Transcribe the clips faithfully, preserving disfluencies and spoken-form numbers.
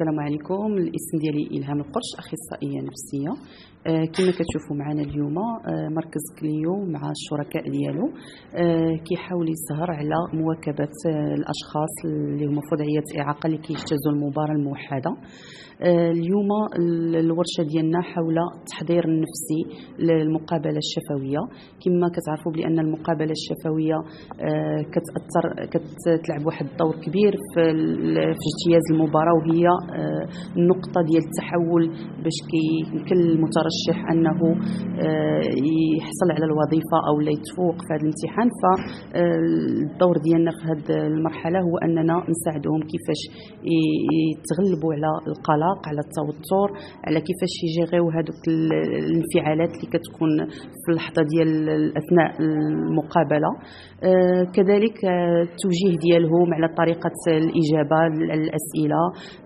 السلام عليكم. الاسم ديالي إلهام القرش، اخصائيه نفسيه. آه كما كتشوفوا معنا اليوم آه مركز كليو مع الشركاء ديالو آه كيحاول يسهر على مواكبه آه الاشخاص اللي هما في وضعيه اعاقه اللي كيجتازوا المباراه الموحده. آه اليوم الورشه ديالنا حول التحضير النفسي للمقابله الشفويه. كما كتعرفوا بان المقابله الشفويه آه كتاثر كتلعب واحد الدور كبير في, في اجتياز المباراه، وهي آه النقطه ديال التحول باش كيمكن للمترشح انه يحصل على الوظيفه او لا يتفوق في هذا الامتحان. فالدور ديالنا في هذه المرحله هو اننا نساعدهم كيفاش يتغلبوا على القلق، على التوتر، على كيفاش يجيريو هذوك الانفعالات اللي كتكون في اللحظه ديال اثناء المقابله. كذلك التوجيه ديالهم على طريقه الاجابه للاسئله.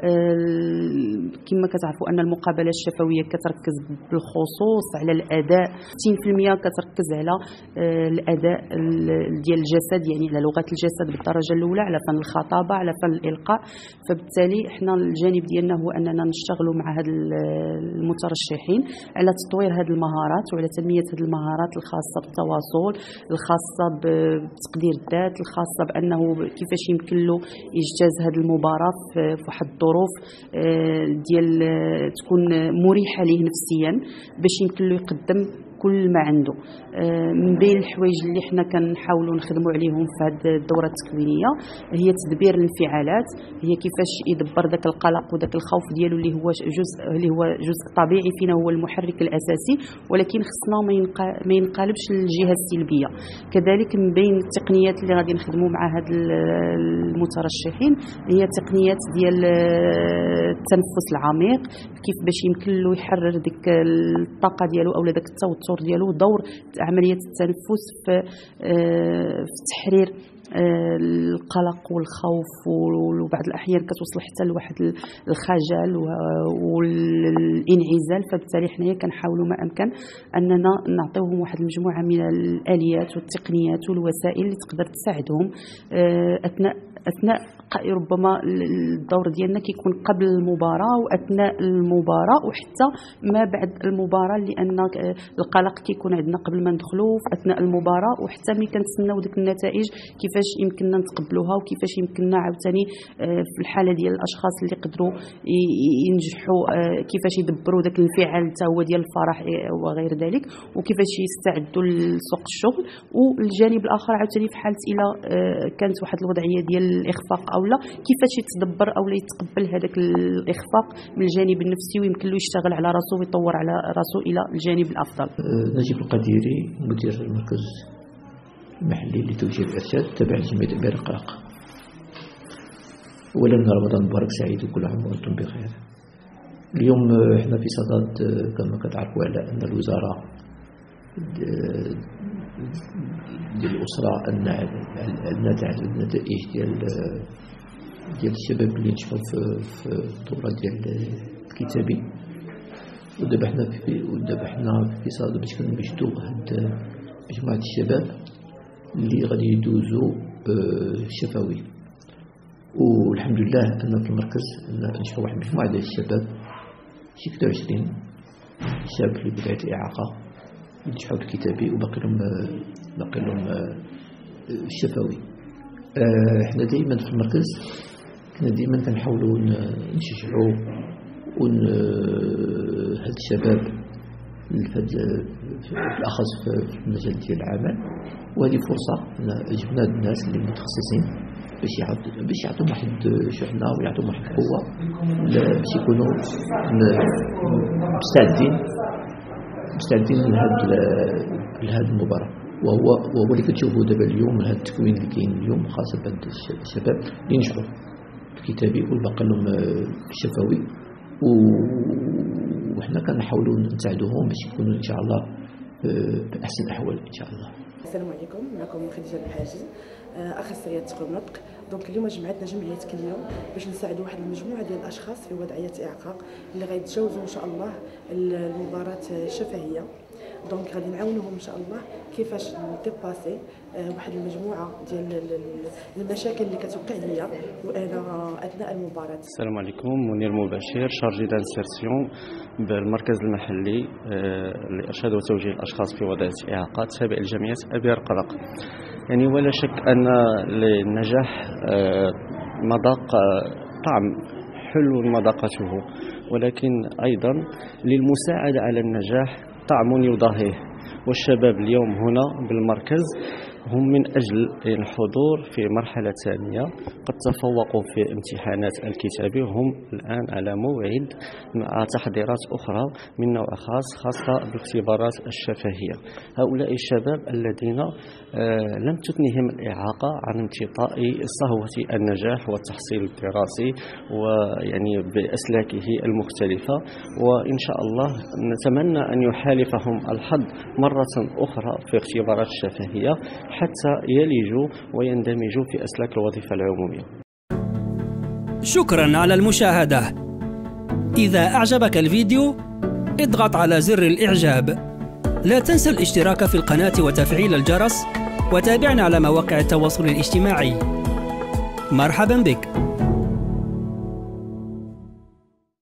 كما كتعرفوا ان المقابله الشفويه كتركز بالخصوص على الاداء، ستين بالمئة كتركز على الاداء ديال الجسد، يعني على لغه الجسد بالدرجه الاولى، على فن الخطابه، على فن الالقاء. فبالتالي احنا الجانب ديالنا هو اننا نشتغلوا مع هاد المترشحين على تطوير هذه المهارات وعلى تنميه هذه المهارات الخاصه بالتواصل، الخاصه بتقدير الذات، الخاصه بانه كيفاش يمكن له يجتاز هذه المباراه في واحد الظروف ديال تكون مريحه ليه نفسيا باش يمكن له يقدم كل ما عنده. من بين الحوايج اللي حنا كنحاولوا نخدموا عليهم في هذه الدوره التكوينيه هي تدبير الانفعالات، هي كيفاش يدبر ذاك القلق وذاك الخوف ديالو اللي هو جزء اللي هو جزء طبيعي فينا، هو المحرك الاساسي، ولكن خصنا ما ينقلبش للجهه السلبيه. كذلك من بين التقنيات اللي غادي نخدموا مع هاد المترشحين هي تقنيات ديال التنفس العميق، كيف باش يمكن له يحرر ديك الطاقه ديالو او داك التوتر ديالو. دور عمليه التنفس في في تحرير القلق والخوف، وبعض الاحيان كتوصل حتى لواحد الخجل والانعزال. فبالتالي حنايا كنحاولوا ما امكن اننا نعطيوهم واحد المجموعه من الاليات والتقنيات والوسائل اللي تقدر تساعدهم اثناء اثناء ربما الدور ديالنا كيكون قبل المباراه واثناء المباراه وحتى ما بعد المباراه، لان القلق كيكون عندنا قبل ما ندخلوا في اثناء المباراه، وحتى ملي كنتسناو ديك النتائج كيفاش يمكننا نتقبلوها وكيفاش يمكننا عاوتاني في الحاله ديال الاشخاص اللي قدروا ينجحوا كيفاش يدبروا داك الانفعال حتى هو ديال الفرح وغير ذلك، وكيفاش يستعدوا لسوق الشغل. والجانب الاخر عاوتاني في حاله الى كانت واحد الوضعيه ديال الاخفاق او لا، كيفاش يتدبر او لا يتقبل هذاك الاخفاق من الجانب النفسي ويمكن له يشتغل على راسه ويطور على راسه الى الجانب الافضل. نجيب القديري، مدير المركز المحلي لتوجيه الارشاد تابع لجمعيه ابار القلق. اولا رمضان مبارك سعيد وكل عام وانتم بخير. اليوم احنا في صدد كما كتعرفوا على ان الوزاره ديال الاسره الناتج عن النتائج ديال ديال الشباب اللي نجحوا في في الدوره ديال الكتابي، ودابا حنا في ودابا حنا في صدد باش كنوجدوا هاد مجموعه الشباب اللي غادي يدوزوا الشفوي. والحمد لله ان في المركز نجحوا واحد المجموعه ديال الشباب، شي ثلاثة وعشرين شاب اللي بدايه الاعاقه ينجحوا الكتابي وباقي لهم باقي لهم الشفوي. احنا دائما في المركز كنا دائما كنحاولوا نشجعوا ون هاد الشباب بالاخص في المجال ديال العمل، وهذه فرصه جبنا الناس اللي متخصصين باش يعطوا باش يعطوا واحد شحنه ويعطوا واحد القوه باش يكونوا مستعدين مستعدين لهاد لهاد المباراه. وهو وهو اللي كتشوفوا دابا اليوم هاد التكوين اللي كاين اليوم خاصه بهاد الشباب اللي نجحوا الكتابي والباقي لهم الشفوي، وحنا كنحاولوا نساعدوهم باش يكونوا ان شاء الله باحسن الاحوال ان شاء الله. السلام عليكم، معكم خديجه الحاجي، اخصائيه تقويم النطق. دونك اليوم جمعتنا جمعيه كليو باش نساعدوا واحد المجموعه ديال الاشخاص في وضعيه اعاقه اللي غيتجاوزوا ان شاء الله المباراه الشفهيه. دونك غادي نعاونوهم ان شاء الله كيفاش ديباسي واحد المجموعه ديال المشاكل اللي كتوقع ليا وانا اثناء المباراه. السلام عليكم، منير مباشر شارجي دانسيرسيون بالمركز المحلي لارشاد وتوجيه الاشخاص في وضعيه اعاقه تابع لجمعيه ابي رقراق. يعني ولا شك ان للنجاح مذاق طعم حلو مذاقته، ولكن ايضا للمساعده على النجاح طعم يضاهيه. والشباب اليوم هنا بالمركز هم من أجل الحضور في مرحلة ثانية، قد تفوقوا في امتحانات الكتابي، هم الآن على موعد مع تحضيرات أخرى من نوع خاص خاصة بالاختبارات الشفهية. هؤلاء الشباب الذين لم تثنهم الإعاقة عن امتطاء صهوة النجاح والتحصيل الدراسي ويعني بأسلاكه المختلفة، وإن شاء الله نتمنى أن يحالفهم الحظ مرة أخرى في اختبارات الشفهية حتى يلجوا ويندمجوا في أسلاك الوظيفة العمومية. شكرا على المشاهدة. إذا أعجبك الفيديو اضغط على زر الإعجاب. لا تنسى الاشتراك في القناة وتفعيل الجرس، وتابعنا على مواقع التواصل الاجتماعي. مرحبا بك.